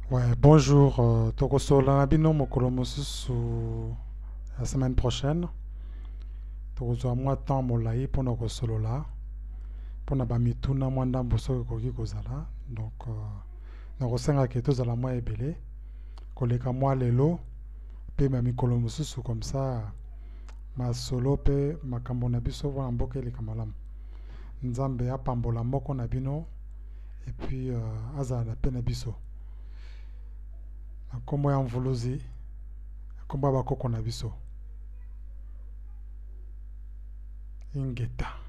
Ouais, bonjour. Tokosola Nabino Mokolomosusu la semaine prochaine. Tokozwa mwa temps molai mpona kosolola mpona bamituna mwa ndambo soki ekoki kozala. Donc nakosengaki tozala mwa ebele koleka mwa lelo mpe bamikolo mosusu comme ça masolo mpe makambo na biso mpona mboka eleka malamu. Nzambe apambola moko na bino epuis azala na pe na biso. Nkombo ya mvuluzi, nkombo ya bakoko na biso ingeta.